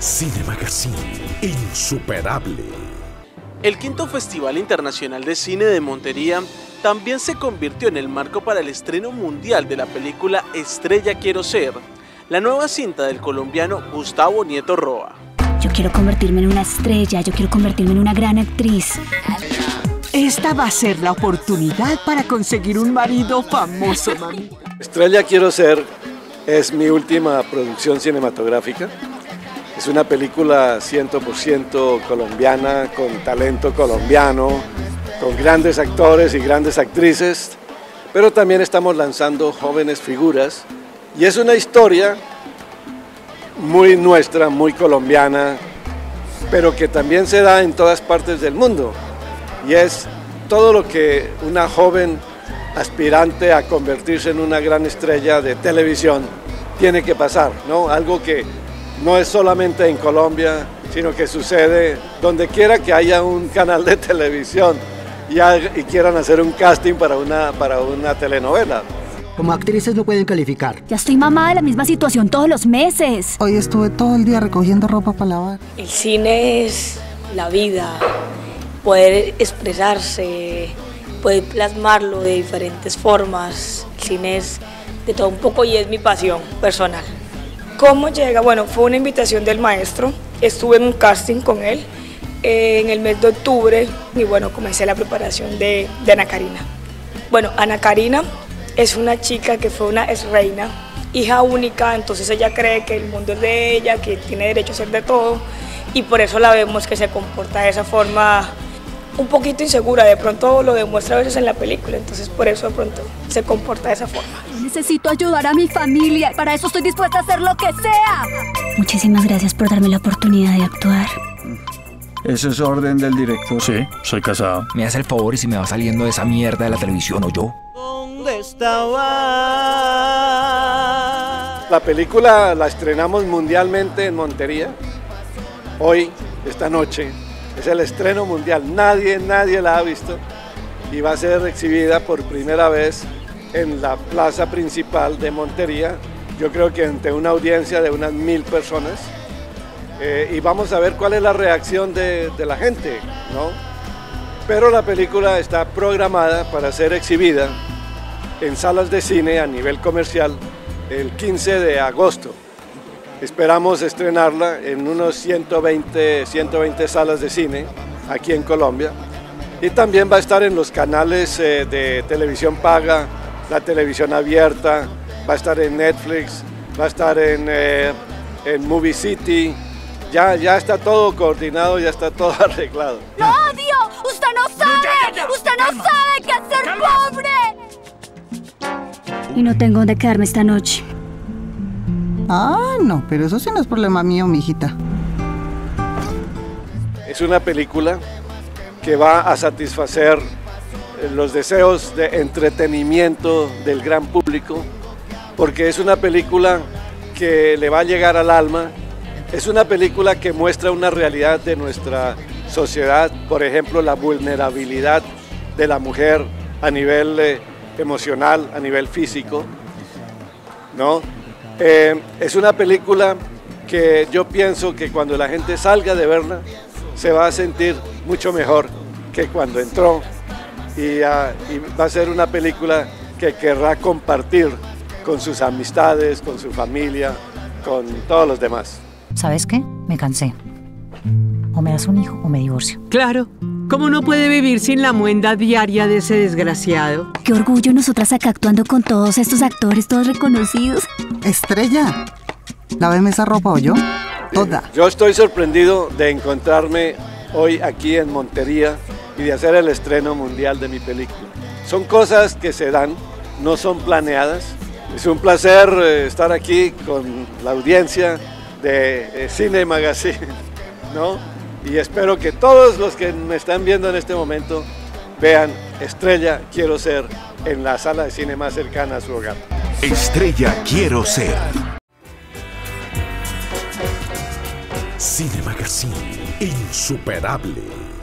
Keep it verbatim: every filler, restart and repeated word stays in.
Cine Magazine, insuperable. El quinto Festival Internacional de Cine de Montería también se convirtió en el marco para el estreno mundial de la película Estrella Quiero Ser, la nueva cinta del colombiano Gustavo Nieto Roa. Yo quiero convertirme en una estrella, yo quiero convertirme en una gran actriz. Esta va a ser la oportunidad para conseguir un marido famoso, mami. Estrella Quiero Ser es mi última producción cinematográfica. Es una película cien por ciento colombiana, con talento colombiano, con grandes actores y grandes actrices, pero también estamos lanzando jóvenes figuras y es una historia muy nuestra, muy colombiana, pero que también se da en todas partes del mundo y es todo lo que una joven aspirante a convertirse en una gran estrella de televisión tiene que pasar, ¿no? Algo que no es solamente en Colombia, sino que sucede donde quiera que haya un canal de televisión y, y quieran hacer un casting para una, para una telenovela. Como actrices no pueden calificar. Ya estoy mamá de la misma situación todos los meses. Hoy estuve todo el día recogiendo ropa para lavar. El cine es la vida, poder expresarse, poder plasmarlo de diferentes formas. El cine es de todo un poco y es mi pasión personal. ¿Cómo llega? Bueno, fue una invitación del maestro, estuve en un casting con él eh, en el mes de octubre y bueno, comencé la preparación de, de Ana Karina. Bueno, Ana Karina es una chica que fue una ex reina, hija única, entonces ella cree que el mundo es de ella, que tiene derecho a ser de todo y por eso la vemos que se comporta de esa forma un poquito insegura, de pronto lo demuestra a veces en la película, entonces por eso de pronto se comporta de esa forma. Necesito ayudar a mi familia, para eso estoy dispuesta a hacer lo que sea. Muchísimas gracias por darme la oportunidad de actuar. ¿Eso es orden del director? Sí, soy casado. Me hace el favor y si me va saliendo de esa mierda de la televisión o yo. ¿Dónde estaba? La película la estrenamos mundialmente en Montería, hoy, esta noche. Es el estreno mundial, nadie, nadie la ha visto y va a ser exhibida por primera vez en la plaza principal de Montería, yo creo que ante una audiencia de unas mil personas eh, y vamos a ver cuál es la reacción de, de la gente, ¿no? Pero la película está programada para ser exhibida en salas de cine a nivel comercial el quince de agosto. Esperamos estrenarla en unos ciento veinte, ciento veinte salas de cine aquí en Colombia y también va a estar en los canales eh, de televisión paga, la televisión abierta, va a estar en Netflix, va a estar en, eh, en Movie City, ya, ya está todo coordinado, ya está todo arreglado. ¡Lo odio! ¡Usted no sabe! ¡Usted no sabe qué es ser pobre! Y no tengo dónde quedarme esta noche. Ah, no, pero eso sí no es problema mío, mijita. Es una película que va a satisfacer los deseos de entretenimiento del gran público, porque es una película que le va a llegar al alma, es una película que muestra una realidad de nuestra sociedad, por ejemplo, la vulnerabilidad de la mujer a nivel eh, emocional, a nivel físico, ¿no? Eh, es una película que yo pienso que cuando la gente salga de verla se va a sentir mucho mejor que cuando entró y, uh, y va a ser una película que querrá compartir con sus amistades, con su familia, con todos los demás. ¿Sabes qué? Me cansé. O me das un hijo o me divorcio. Claro. ¿Cómo no puede vivir sin la muenda diaria de ese desgraciado? Qué orgullo nosotras acá actuando con todos estos actores, todos reconocidos. Estrella, láveme esa ropa o yo, toda. Yo estoy sorprendido de encontrarme hoy aquí en Montería y de hacer el estreno mundial de mi película. Son cosas que se dan, no son planeadas. Es un placer estar aquí con la audiencia de Cine Magazine, ¿no? Y espero que todos los que me están viendo en este momento vean Estrella Quiero Ser en la sala de cine más cercana a su hogar. Estrella Quiero Ser. Cine Magazine, insuperable.